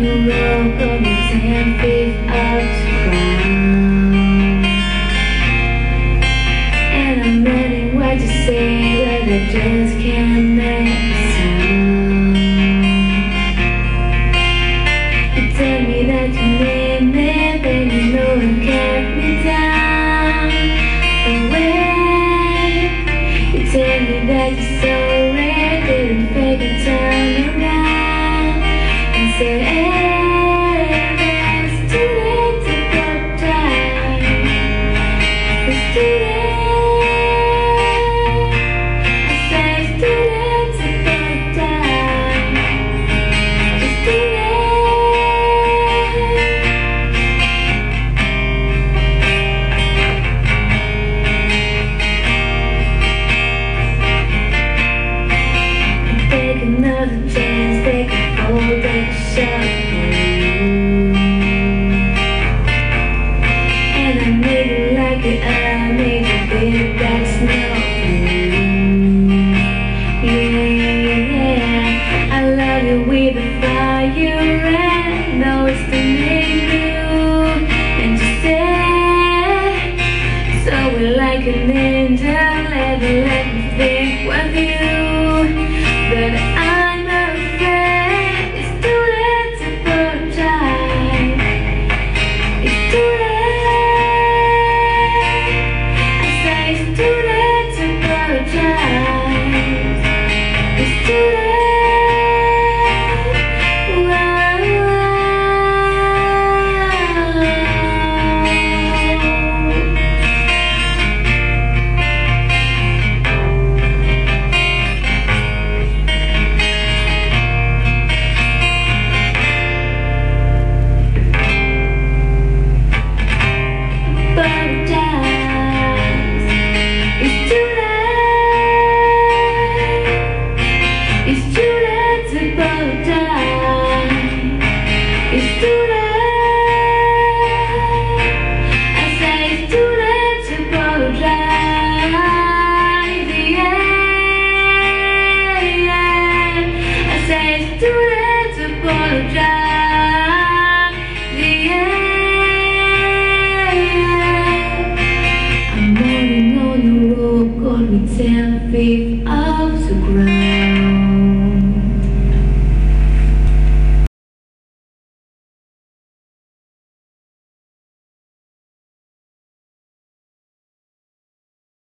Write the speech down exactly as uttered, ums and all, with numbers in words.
the rope on the ten feet up to ground, and I'm learning what to say, but I just can't make a sound. You tell me that you need me, then you know you kept me down. But wait, you tell me that you're sorry, didn't fake it, turn around and say, hey, it's too late to go down. It's too late. I say it's too late to go down. It's too late. Take another chance, take a fall, take a shot. And I need you like it, I need you, baby, that's not yeah, yeah, I love you with the fire, and know it's to make you. And you say, so we're like an angel, never let me think with you. But I'm afraid it's too late to apologize. It's too late. I say it's too late to apologize. It's too late. Too late to apologize.